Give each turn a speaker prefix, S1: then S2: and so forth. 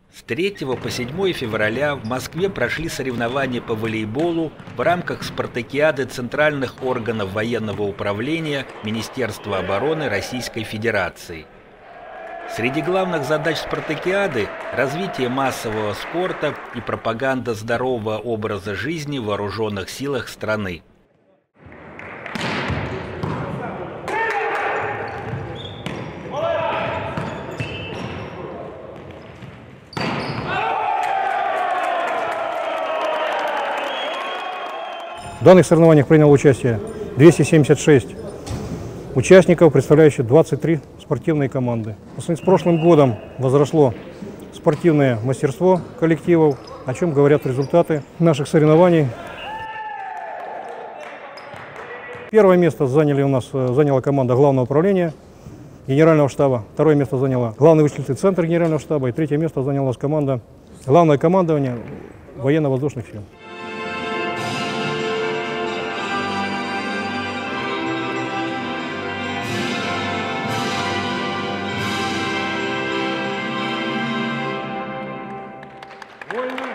S1: С 3 по 7 февраля в Москве прошли соревнования по волейболу в рамках спартакиады центральных органов военного управления Министерства обороны Российской Федерации. Среди главных задач спартакиады – развитие массового спорта и пропаганда здорового образа жизни в вооруженных силах страны.
S2: В данных соревнованиях приняло участие 276 участников, представляющих 23 спортивные команды. По сравнению с прошлым годом возросло спортивное мастерство коллективов, о чем говорят результаты наших соревнований. Первое место заняла команда Главного управления Генерального штаба, второе место заняла Главный вычислительный центр Генерального штаба и третье место занялась команда Главное командование военно-воздушных сил.
S3: Вольно!